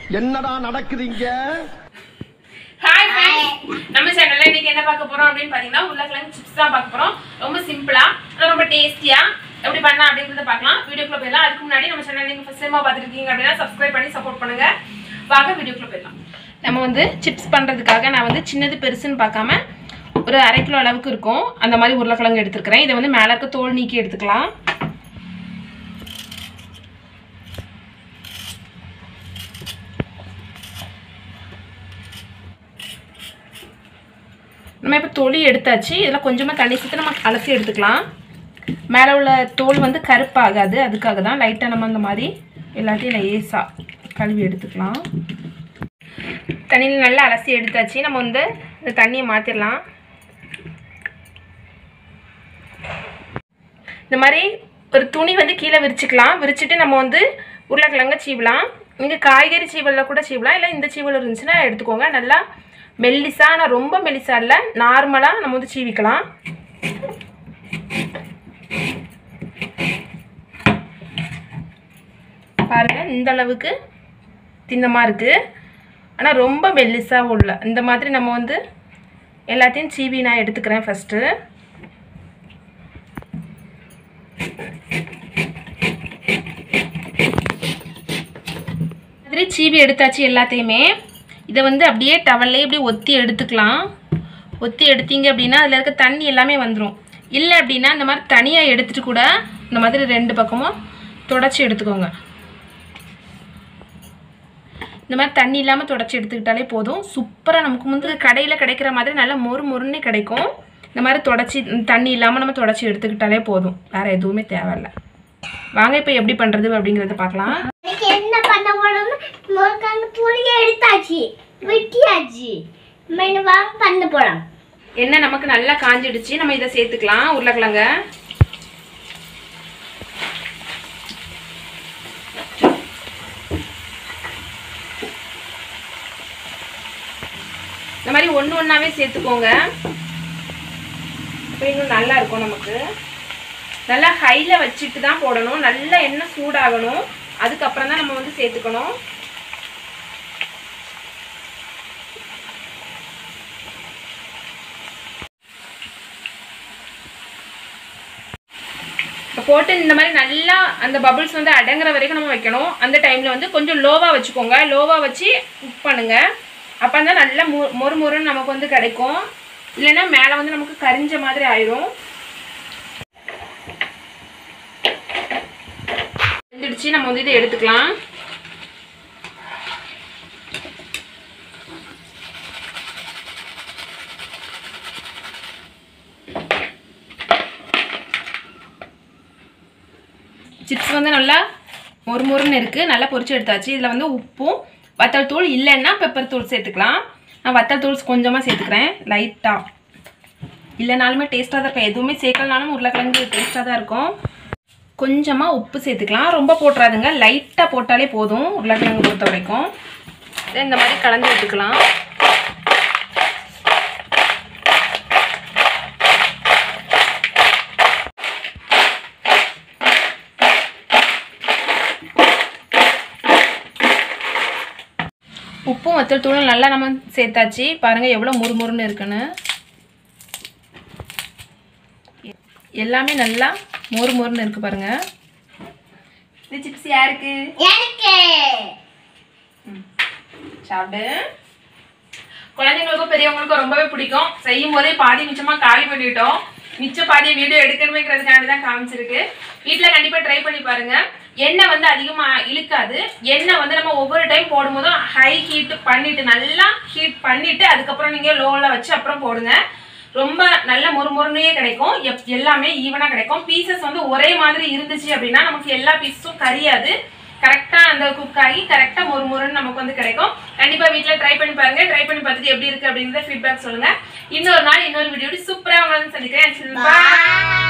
என்னடா நடக்குதுங்க? Hi friends, நம்ம சேனல்ல இன்னைக்கு என்ன பார்க்க போறோம் அப்படின்னு பாத்தீங்கன்னா உருளைக்கிழங்கு சிப்ஸ் தான் பார்க்க போறோம். ரொம்ப சிம்பிளா ரொம்ப டேஸ்டியா எப்படி பண்ணலாம் அப்படிங்கறத பார்க்கலாம். வீடியோக்குள்ள போயிடலாம். அதுக்கு முன்னாடி நம்ம சேனல் நீங்க ஃபர்ஸ்ட் டைமா பார்த்துருக்கீங்க அப்படின்னா சப்ஸ்கிரைப் பண்ணி சப்போர்ட் பண்ணுங்க. வாங்க வீடியோக்குள்ள போயிடலாம். நம்ம வந்து சிப்ஸ் பண்றதுக்காக நான் வந்து சின்னது பெருசுன்னு பார்க்காம ஒரு 1/2 கிலோ அளவுக்கு இருக்கும் அந்த மாதிரி உருளைக்கிழங்கு எடுத்துக்கிறேன். இதை வந்து மேல இருக்க தோல் நீக்கி எடுத்துக்கலாம். நம்ம இப்போ தொலி எடுத்தாச்சு. இதில் கொஞ்சமாக தண்ணி சேர்த்து நம்ம அலசி எடுத்துக்கலாம். மேலே உள்ள தோல் வந்து கருப்பாகாது, அதுக்காக தான் லைட்டாக நம்ம அந்த மாதிரி எல்லாத்தையும் லேசாக கழுவி எடுத்துக்கலாம். தண்ணியில் நல்லா அலசி எடுத்தாச்சு. நம்ம வந்து இந்த தண்ணியை மாற்றிடலாம். இந்த மாதிரி ஒரு துணி வந்து கீழே விரிச்சிக்கலாம். விரிச்சிட்டு நம்ம வந்து உருளைக்கிழங்க சீவலாம். நீங்கள் காய்கறி சீவலில் கூட சீவலாம், இல்லை இந்த சீவல் இருந்துச்சுன்னா எடுத்துக்கோங்க. நல்லா மெல்லிசா, ஆனால் ரொம்ப மெல்லிசா இல்லை, நார்மலாக நம்ம வந்து சீவிக்கலாம். பாருங்கள், இந்த அளவுக்கு தின்னமாக இருக்குது, ஆனால் ரொம்ப மெல்லிசாக உள்ள இந்த மாதிரி நம்ம வந்து எல்லாத்தையும் சீவி நான் எடுத்துக்கிறேன். ஃபஸ்ட்டு மாதிரி சீவி எடுத்தாச்சு எல்லாத்தையுமே. இதை வந்து அப்படியே டவல்லே இப்படி ஒத்தி எடுத்துக்கலாம். ஒத்தி எடுத்தீங்க அப்படின்னா அதில் இருக்க தண்ணி எல்லாமே வந்துடும். இல்லை அப்படின்னா இந்த மாதிரி தனியாக எடுத்துகிட்டு கூட இந்த மாதிரி 2 பக்கமும் தொடச்சி எடுத்துக்கோங்க. இந்த மாதிரி தண்ணி இல்லாமல் தொடச்சி எடுத்துக்கிட்டாலே போதும். சூப்பராக நமக்கு வந்து கடையில் கிடைக்கிற மாதிரி நல்லா மொறு மொறுன்னு கிடைக்கும். இந்த மாதிரி தொடச்சி தண்ணி இல்லாமல் நம்ம தொடச்சி எடுத்துக்கிட்டாலே போதும், வேறு எதுவுமே தேவையில்லை. வாங்க இப்போ எப்படி பண்ணுறது அப்படிங்கிறத பார்க்கலாம். என்ன பண்ண போறோம்னா முருங்கங்க துளியை எடுத்தாச்சு, வெட்டியாச்சு. நம்ம வாங்க பண்ண போறோம். எண்ணெய் நமக்கு நல்லா காஞ்சிடுச்சு. நம்ம இதை சேர்த்துக்கலாம். உருளைக்கிழங்க இந்த மாதிரி ஒன்று ஒன்றாவே சேர்த்துக்கோங்க. இப்போ இன்னும் நல்லா இருக்கும். நமக்கு நல்லா ஹையில் வச்சுட்டு தான் போடணும். நல்லா எண்ணெய் சூடாகணும், அதுக்கப்புறம் தான் நம்ம வந்து சேர்த்துக்கணும். போட்டு இந்த மாதிரி நல்லா அந்த பபிள்ஸ் வந்து அடங்குற வரைக்கும் நம்ம வைக்கணும். அந்த டைமில் வந்து கொஞ்சம் லோவாக வச்சுக்கோங்க. லோவாக வச்சு குக் பண்ணுங்க. அப்போ தான் நல்லா மொறு மொறுன்னு நமக்கு வந்து கிடைக்கும். இல்லைன்னா மேலே வந்து நமக்கு கரிஞ்ச மாதிரி ஆயிரும். வெந்துடுச்சு. நம்ம வந்து இதை எடுத்துக்கலாம். சிப்ஸ் வந்து நல்லா மொறு மொறுன்னு இருக்குது. நல்லா பொரிச்சு எடுத்தாச்சு. இதில் வந்து உப்பும் வத்தல் தூள், இல்லைன்னா பெப்பர் தூள் சேர்த்துக்கலாம். நான் வத்தல் தூள் கொஞ்சமாக சேர்த்துக்கிறேன், லைட்டாக. இல்லைனாலுமே டேஸ்ட்டாக தான் இருக்கும். எதுவுமே சேர்க்கலனாலும் உருளைக்கிழங்கு டேஸ்ட்டாக தான் இருக்கும். கொஞ்சமாக உப்பு சேர்த்துக்கலாம். ரொம்ப போட்டுறாதுங்க, லைட்டாக போட்டாலே போதும். உருளைக்கிழங்கு பொறுத்த வரைக்கும் இந்த மாதிரி கலந்து விட்டுக்கலாம். உப்பும் வத்தல் தூளும் நல்லா நம்ம சேர்த்தாச்சு. பாருங்கள் எவ்வளோ முறுமுறுன்னு இருக்குன்னு. எல்லாமே நல்லா மொறு மொறுன்னு இருக்குது பாருங்கள். இந்த சிப்ஸ் யாருக்கு? எனக்கு. சாப்பிடு. குழந்தைங்களுக்கும் பெரியவங்களுக்கும் ரொம்பவே பிடிக்கும். செய்யும் போதே பாதி மிச்சமாக காலி பண்ணிட்டோம். மிச்ச பாதி வீடியோ எடுக்கணுமேங்கிறதுக்காண்டி தான் காமிச்சிருக்கு. வீட்டில் கண்டிப்பாக ட்ரை பண்ணி பாருங்கள். எண்ணெய் வந்து அதிகமாக இழுக்காது. எண்ணெய் வந்து நம்ம ஒவ்வொரு டைம் போடும்போதும் ஹை ஹீட் பண்ணிவிட்டு நல்லா ஹீட் பண்ணிவிட்டு அதுக்கப்புறம் நீங்கள் லோவில் வச்சு அப்புறம் போடுங்க. ரொம்ப நல்ல மொறுமொறுனே கிடைக்கும். எல்லாமே ஈவனாக கிடைக்கும். பீசஸ் வந்து ஒரே மாதிரி இருந்துச்சு அப்படின்னா நமக்கு எல்லா பீஸும் கரியாது. கரெக்டாக அந்த குக் ஆகி கரெக்டாக மொறுமொறுன்னு நமக்கு வந்து கிடைக்கும். கண்டிப்பாக வீட்டில் ட்ரை பண்ணி பாருங்கள். ட்ரை பண்ணி பார்த்துட்டு எப்படி இருக்குது அப்படிங்கிறத ஃபீட்பேக் சொல்லுங்கள். இன்னொரு நாள் இன்னொரு வீடியோட சூப்பராக உங்களை சந்திக்கிறேன்.